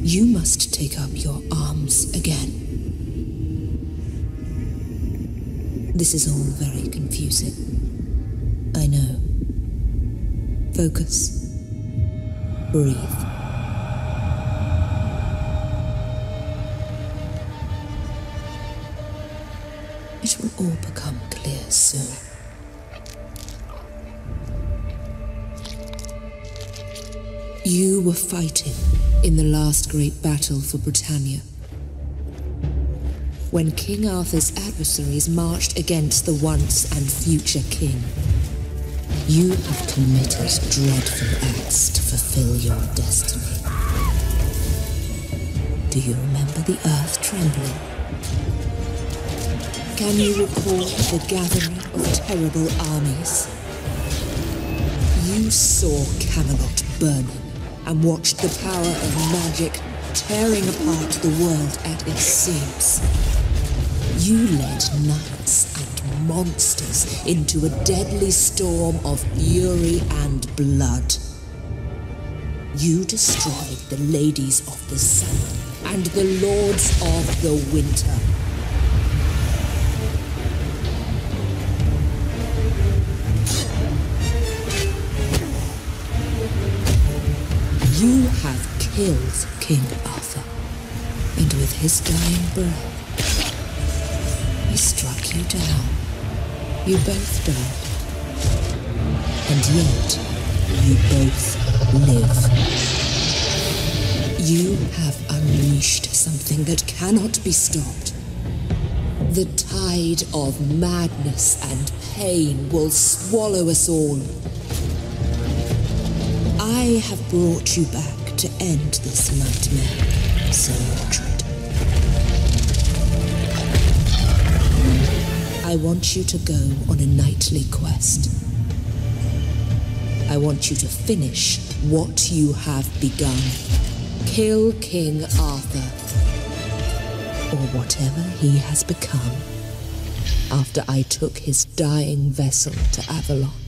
You must take up your arms again. This is all very confusing. I know. Focus. Breathe. It will all become clear soon. You were fighting in the last great battle for Britannia. When King Arthur's adversaries marched against the once and future king, you have committed dreadful acts to fulfill your destiny. Do you remember the earth trembling? Can you recall the gathering of terrible armies? You saw Camelot burning and watched the power of magic tearing apart the world at its seams. You led knights and monsters into a deadly storm of fury and blood. You destroyed the ladies of the sun and the lords of the winter. You have killed King Arthur, and with his dying breath, he struck you down. You both died. And yet, you both live. You have unleashed something that cannot be stopped. The tide of madness and pain will swallow us all. I have brought you back to end this nightmare, Sir Mordred. I want you to go on a knightly quest. I want you to finish what you have begun. Kill King Arthur, or whatever he has become, after I took his dying vessel to Avalon.